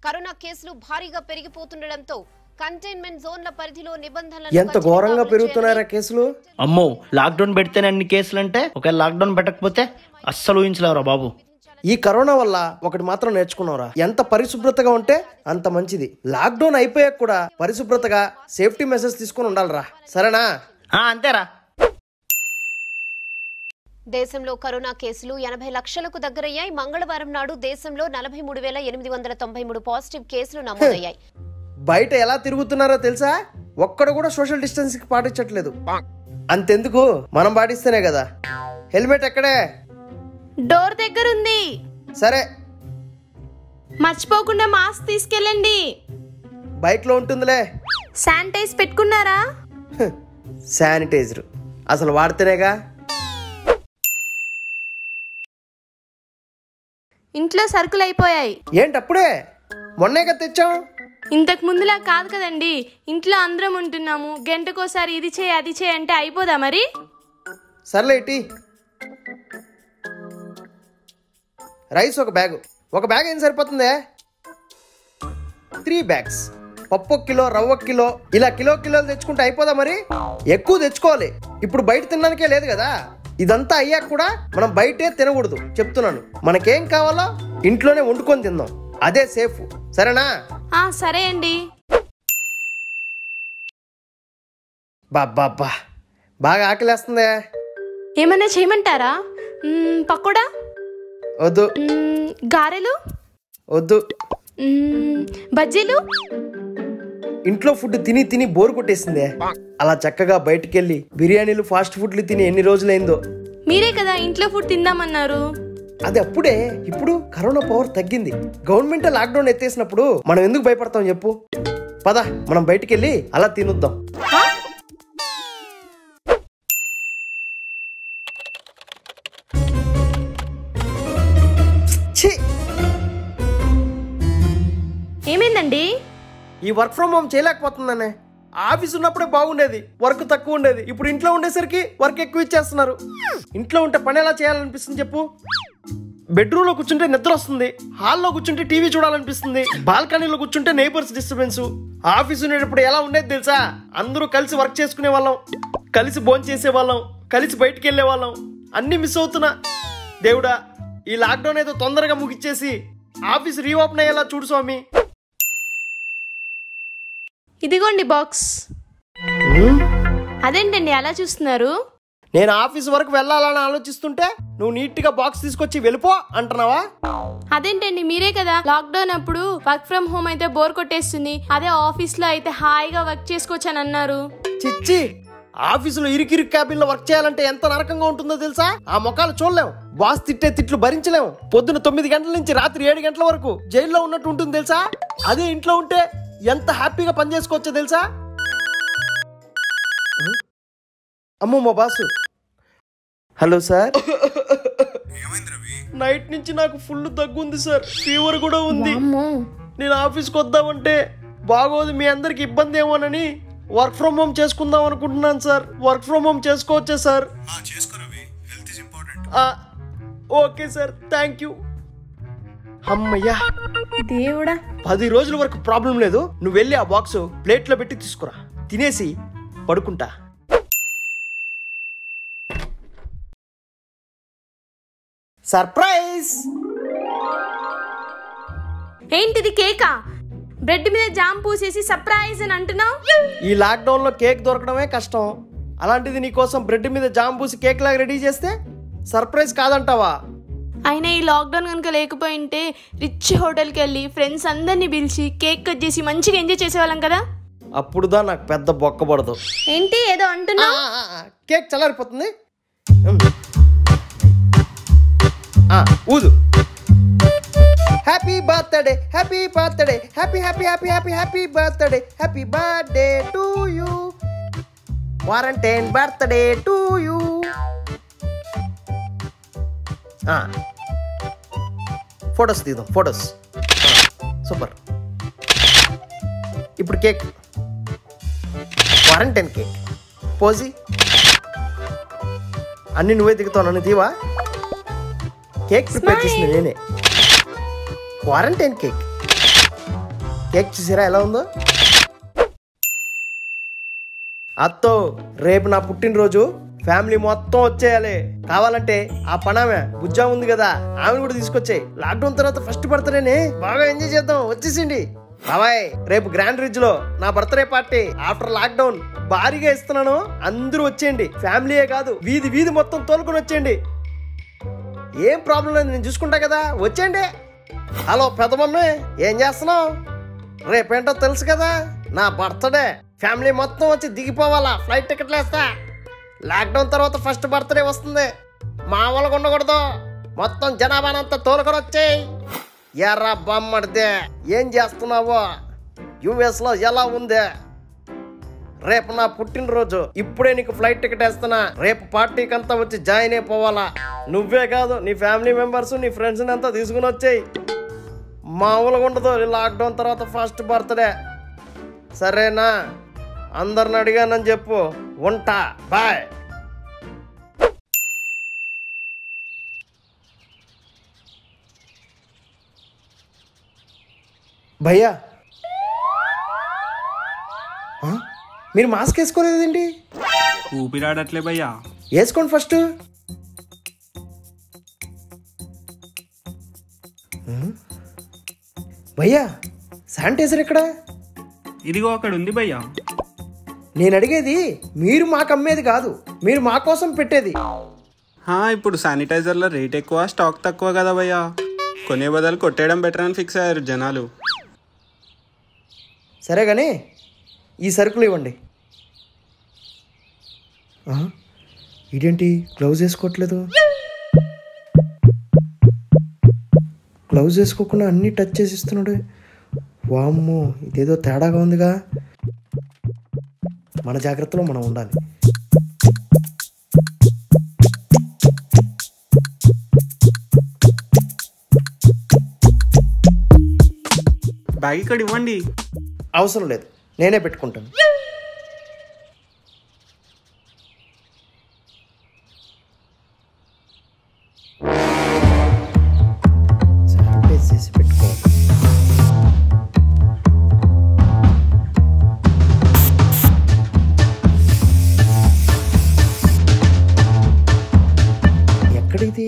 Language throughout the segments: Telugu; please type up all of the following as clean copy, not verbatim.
కరోనా కేసులు భారీగా పెరిగిపోతుండటంతో కంటైన్మెంట్ జోన్ల పరిధిలో నిబంధనలు ఎంత ఘోరంగా పెరుగుతున్నారా కేసులు. అమ్మో లాక్డౌన్ పెడితేనే అన్ని కేసులు అంటే ఒకవేళ లాక్డౌన్ పెట్టకపోతే అస్సలు ఊహించలేవురా బాబు. ఈ కరోనా వల్ల ఒకటి మాత్రం నేర్చుకున్నావురా, ఎంత పరిశుభ్రతగా ఉంటే అంత మంచిది. లాక్డౌన్ అయిపోయాక కూడా పరిశుభ్రతగా సేఫ్టీ మెజర్స్ తీసుకుని ఉండాలిరా, సరేనా? అంతేరా. దేశంలో కరోనా కేసులు 80 లక్షలకు దగ్గరయ్యాయి. మంగళవారం నాడు దేశంలో 43,893 పాజిటివ్ కేసులు నమోదయ్యాయి. బయట ఎలా తిరుగుతున్నారో తెలుసా? ఒక్కడు కూడా సోషల్ డిస్టెన్సింగ్ పాటించట్లేదు. అంతెందుకు, మనం పాటిస్తేనే కదా. హెల్మెట్ ఎక్కడే? డోర్ దగ్గర ఉంది. సరే, మర్చిపోకుండా మాస్క్ తీసుకెళ్ళండి. బైక్ లో ఉంటుందిలే. శానిటైజ్ పెట్టుకున్నారా? శానిటైజర్ అసలు వాడితేనేగా. ఇంట్లో సరుకులు అయిపోయాయి. ఏంటప్పుడే? మొన్నేగా తెచ్చాం. ఇంతకు ముందులా కాదు కదండి, ఇంట్లో అందరం ఉంటున్నాము. గంటకోసారి ఇది చేయి అది చేయి అంటే అయిపోదా మరి? సర్లే ఇటీ. రైస్ ఒక బ్యాగ్ ఏం సరిపోతుందే? 3 బ్యాగ్స్. పప్పు కిలో, రవ్వ కిలో, ఇలా కిలోలు తెచ్చుకుంటే అయిపోదా మరి? ఎక్కువ తెచ్చుకోవాలి. ఇప్పుడు బయట తినడానికే లేదు కదా. ఇదంతా అయ్యాక కూడా మనం బయటే తినకూడదు చెప్తున్నాను. మనకేం కావాలో ఇంట్లోనే వండుకొని తిందాం, అదే సేఫ్, సరేనా? సరే అండి. బాబ్బా బాగా ఆకలేస్తుందే. ఏమన్నా చేయమంటారా? పకోడా వద్దు. గారెలు వద్దు. బజ్జీలు? ఇంట్లో ఫుడ్ తిని బోర్ కొట్టేసిందే. అలా చక్కగా బయటకెళ్ళి బిర్యానీలు, ఫాస్ట్ ఫుడ్లు తిని ఎన్ని రోజులైందో. మీరే కదా ఇంట్లో ఫుడ్ తిందామన్నారు. అది అప్పుడే. ఇప్పుడు కరోనా పవర్ తగ్గింది. గవర్నమెంట్ లాక్డౌన్ ఎత్తేసినప్పుడు మనం ఎందుకు భయపడతాం చెప్పు? పద మనం బయటకెళ్ళి అలా తినొద్దాం. ఏమైందండి? ఈ వర్క్ ఫ్రమ్ హోమ్ చేయలేకపోతుందనే. ఆఫీస్ ఉన్నప్పుడే బాగుండేది, వర్క్ తక్కువ ఉండేది. ఇప్పుడు ఇంట్లో ఉండేసరికి వర్క్ ఎక్కువ ఇచ్చేస్తున్నారు. ఇంట్లో ఉంటే పని ఎలా చేయాలనిపిస్తుంది చెప్పు? బెడ్రూమ్ లో కూర్చుంటే నిద్ర వస్తుంది, హాల్లో కూర్చుంటే టీవీ చూడాలనిపిస్తుంది, బాల్కనీలో కూర్చుంటే నైబర్స్ డిస్టర్బెన్స్. ఆఫీస్ ఉండేటప్పుడు ఎలా ఉండేది తెలుసా? అందరూ కలిసి వర్క్ చేసుకునే వాళ్ళం, కలిసి భోజనం చేసే వాళ్ళం, కలిసి బయటికి వెళ్ళే వాళ్ళం. అన్ని మిస్ అవుతున్నా. దేవుడా, ఈ లాక్డౌన్ ఏదో తొందరగా ముగిచ్చేసి ఆఫీస్ రీఓపెన్ అయ్యేలా చూడు స్వామి. ఇదిగోండి బాక్స్. అదేంటండి అలా చూస్తున్నారు? నేను ఆఫీస్ వరకు వెళ్ళాలని ఆలోచిస్తుంటే నువ్వు నీట్ గా బాక్స్ తీసుకొచ్చి వెళ్ళిపో అంటున్నావా? అదేంటండి, మీరే కదా లాక్డౌన్ అప్పుడు వర్క్ ఫ్రమ్ హోమ్ అయితే బోర్ కొట్టేస్తుంది, అదే ఆఫీస్ లో అయితే హాయిగా వర్క్ చేసుకోవచ్చు అని అన్నారు. చిచ్చి, ఆఫీసులో ఇరుకిరు క్యాబిన్ లో వర్క్ చేయాలంటే ఎంత నరకంగా ఉంటుందో తెలుసా? ఆ ముఖాలు చూడలేము, బాస్ తిట్టే తిట్లు భరించలేము. పొద్దున 9 గంటల నుంచి రాత్రి 7 గంటల వరకు జైల్లో ఉన్నట్టు ఉంటుంది తెలుసా? అదే ఇంట్లో ఉంటే ఎంత హ్యాపీగా పని చేసుకోవచ్చో తెలుసా? అమ్మో మా బాసు. Hello sir. నైట్ నుంచి నాకు ఫుల్ దగ్గుంది సార్, ఫీవర్ కూడా ఉంది. నేను ఆఫీస్కి వద్దామంటే బాగోదు, మీ అందరికి ఇబ్బంది ఏమోనని వర్క్ ఫ్రమ్ హోమ్ చేసుకుందాం అనుకుంటున్నాను సార్. వర్క్ ఫ్రమ్ హోమ్ చేసుకోవచ్చా sir? Okay sir, thank you. అమ్మయ్యా దేవుడా, 10 రోజుల వరకు ప్రాబ్లం లేదు. నువ్వు వెళ్ళి ఆ బాక్స్ ప్లేట్లో పెట్టి తీసుకురా, తినేసి పడుకుంటా. సర్ప్రైజ్! ఏంటిది? కేకా? బ్రెడ్ మీద జామ్ పూసేసి సర్ప్రైజ్ అని అంటున్నావు? ఈ లాక్డౌన్ లో కేక్ దొరకడమే కష్టం, అలాంటిది నీకోసం బ్రెడ్ మీద జామ్ పూసి కేక్ లాగా రెడీ చేస్తే సర్ప్రైజ్ కాదంటావా? అయినా ఈ లాక్డౌన్ కనుక లేకపోయింటే రిచ్ హోటల్కి వెళ్ళి ఫ్రెండ్స్ అందరినీ పిలిచి కేక్ కట్ చేసి మంచిగా ఎంజాయ్ చేసేవాళ్ళం కదా. అప్పుడుదా నాకు పెద్ద బొక్క పడదు. ఏంటి ఏదో అంటున్నావు? కేక్ చల్లారిపోతుంది, ఊదు. Happy birthday, happy birthday, happy happy happy happy happy birthday, happy birthday to you, quarantine birthday to you. Photos తీద్దాం, ఫొటోస్. సూపర్. ఇప్పుడు కేక్, క్వారంటైన్ కేక్ పోజీ. అన్ని నువ్వే దిగుతావు, నన్ను తీవా? కేక్ ప్రిపేర్ చేసింది నేనే. Quarantine cake. కేక్ చూసారా ఎలా ఉందో? అత్తో రేపు నా పుట్టినరోజు, ఫ్యామిలీ మొత్తం వచ్చేయాలి. కావాలంటే ఆ పనామె బుజ్జా ఉంది కదా, ఆమెను కూడా తీసుకొచ్చాయి. లాక్డౌన్ తర్వాత ఫస్ట్ బర్త్డేని బాగా ఎంజాయ్ చేద్దాం, వచ్చేసిండి బాబాయ్. రేపు గ్రాండ్ రిడ్జ్ లో నా బర్త్డే పార్టీ ఆఫ్టర్ లాక్డౌన్ భారీగా ఇస్తున్నాను, అందరూ వచ్చేయండి. ఫ్యామిలీయే కాదు, వీధి వీధి మొత్తం తోలుకొని వచ్చేయండి. ఏం ప్రాబ్లం లేదు, నేను చూసుకుంటా కదా, వచ్చేయండి. హలో పెద్ద మమ్మీ, ఏం చేస్తున్నావు? రేపేంటో తెలుసు కదా, నా బర్త్డే. ఫ్యామిలీ మొత్తం వచ్చి దిగిపోవాలా, ఫ్లైట్ టికెట్లు వేస్తా. లాక్డౌన్ తర్వాత ఫస్ట్ బర్త్డే వస్తుంది, మామూలుగా ఉండకూడదు. మొత్తం జనాభానంతా తోలుకొని వచ్చేయి. ఎర్రా బొమ్మడిదే, ఏం చేస్తున్నావో? యుఎస్ లో ఎలా ఉంది? రేపు నా పుట్టినరోజు, ఇప్పుడే నీకు ఫ్లైట్ టికెట్ వేస్తున్నా. రేపు పార్టీకి అంతా వచ్చి జాయిన్ అయిపోవాలా. నువ్వే కాదు, నీ ఫ్యామిలీ మెంబర్స్, నీ ఫ్రెండ్స్ అంతా తీసుకుని వచ్చేయి. మామూలుగా ఉండదు లాక్డౌన్ తర్వాత ఫస్ట్ బర్త్డే. సరేనా? అందరిని అడిగానని చెప్పు. ఉంటా, బాయ్. భయ్యా, మీరు మాస్క్ వేసుకోలేదండి? ఊపిరాడట్లే భయ్యా. వేసుకోండి ఫస్ట్. భయ్యా, శానిటైజర్ ఎక్కడ? ఇదిగో అక్కడ ఉంది భయ్యా. నేను అడిగేది మీరు మాకు అమ్మేది కాదు, మీరు మా కోసం పెట్టేది. ఇప్పుడు శానిటైజర్ల రేట్ ఎక్కువ, స్టాక్ తక్కువ కదా భయ్యా. కొనే బదులు కొట్టేయడం బెటర్ అని ఫిక్స్ అయ్యారు జనాలు. సరే కానీ ఈ సరుకులు ఇవ్వండి. ఇదేంటి గ్లౌజ్ వేసుకోవట్లేదు? గ్లౌజ్ వేసుకోకుండా అన్నీ టచ్ చేసి ఇస్తున్నాడు. వామ్మో, ఇదేదో తేడాగా ఉందిగా. మన జాగ్రత్తలో మనం ఉండాలి. బ్యాగ్ ఇక్కడ ఇవ్వండి. అవసరం లేదు, నేనే పెట్టుకుంటాను. శానిటైజ్ చేసి పెట్టుకోవాలి. ఎక్కడిది?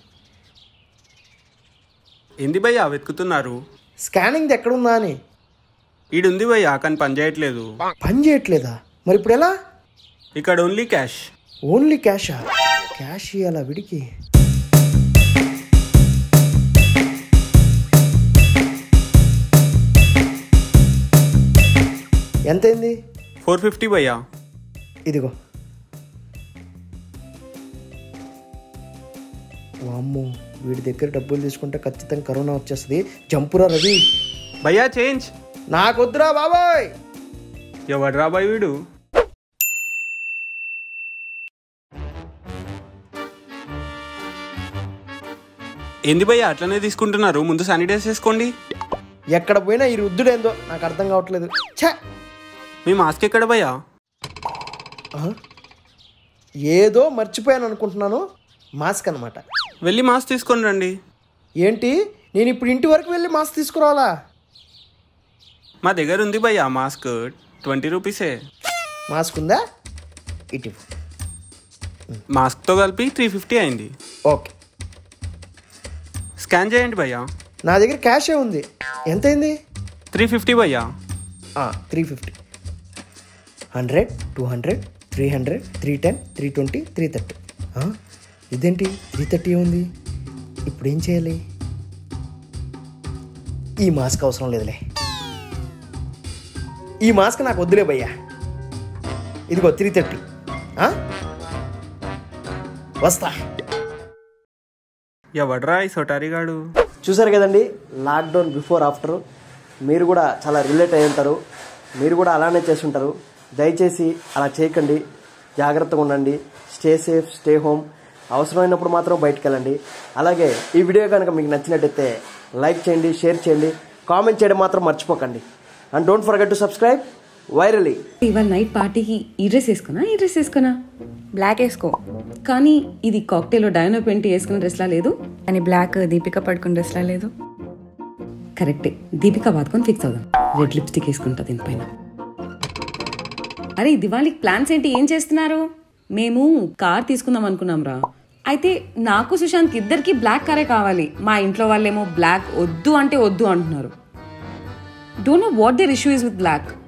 ఏంది భయ్యా వెతుకుతున్నారు? స్కానింగ్ ఎక్కడుందా అని. ఈడుంది భయ్యా, కానీ పని చేయట్లేదు. పని చేయట్లేదా? మరి ఇప్పుడు ఎలా? ఇక్కడ ఓన్లీ క్యాష్. ఓన్లీ క్యాషా? క్యాష్ ఇవ్వాలా విడికి? ఎంతైంది? 450 భయ్యా. ఇదిగో. వామ్మో, వీడి దగ్గర డబ్బులు తీసుకుంటే ఖచ్చితంగా కరోనా వచ్చేస్తుంది. జంపురా రవి. భయ్యా చేంజ్. నాకొద్దురా బాబాయ్. ఎవడ్రా బాయ్ వీడు? ఏంది భయ్యా అట్లనే తీసుకుంటున్నారు? ముందు శానిటైజ్ చేసుకోండి. ఎక్కడ పోయినా ఈ రుద్దుడేందో నాకు అర్థం కావట్లేదు. ఛా, మీ మాస్క్ ఎక్కడ భయ్యా? ఏదో మర్చిపోయాను అనుకుంటున్నాను. మాస్క్ అనమాట. వెళ్ళి మాస్క్ తీసుకొని రండి. ఏంటి, నేను ఇప్పుడు ఇంటి వరకు వెళ్ళి మాస్క్ తీసుకురావాలా? మా దగ్గర ఉంది భయ్యా మాస్క్, 20 రూపీసే. మాస్క్ ఉందా? ఇటు. మాస్క్తో కలిపి 350 అయింది. ఓకే, స్కాన్ చేయండి భయ్యా. నా దగ్గర క్యాషే ఉంది. ఎంతైంది? 350 భయ్యా. 350. 100, 200, 300, 310, 320, 330. ఇదేంటి 330 ఉంది? ఇప్పుడు ఏం చేయాలి? ఈ మాస్క్ అవసరం లేదులే. ఈ మాస్క్ నాకు వద్దులే భయ్యా. ఇదిగో 330. వస్తా. ఎవడ్రా ఈ సొటారిగాడు? చూసారు కదండి, లాక్డౌన్ బిఫోర్ ఆఫ్టర్. మీరు కూడా చాలా రిలేట్ అయి ఉంటారు. మీరు కూడా అలానే చేసి ఉంటారు. దయచేసి అలా చేయకండి, జాగ్రత్తగా ఉండండి. Stay safe, stay home. అవసరమైనప్పుడు మాత్రం బయటకు వెళ్ళండి. అలాగే ఈ వీడియో కనుక మీకు నచ్చినట్టయితే లైక్ చేయండి, షేర్ చేయండి, కామెంట్ చేయడం మాత్రం మర్చిపోకండి. And don't forget to subscribe వైరలీ. ఇవాళ నైట్ పార్టీకి ఈ డ్రెస్ వేసుకోనా? బ్లాక్ వేసుకో. కానీ ఇది కాక్టైల్ డైనో పెంటి వేసుకున్న డ్రెస్లా లేదు. అని బ్లాక్ దీపిక పడుకున్న డ్రెస్లా లేదు. కరెక్టే, దీపిక బాత్కొని ఫిక్స్ అవుదాం. రెడ్ లిప్స్టిక్ వేసుకుంటా దీనిపైన. అరే దివాళీకి ప్లాన్స్ ఏంటి, ఏం చేస్తున్నారు? మేము కార్ తీసుకుందాం అనుకున్నాం రా. అయితే నాకు సుశాంత్ ఇద్దరికి బ్లాక్ కారే కావాలి. మా ఇంట్లో వాళ్ళేమో బ్లాక్ వద్దు అంటే వద్దు అంటున్నారు. Don't know what their issue is with black.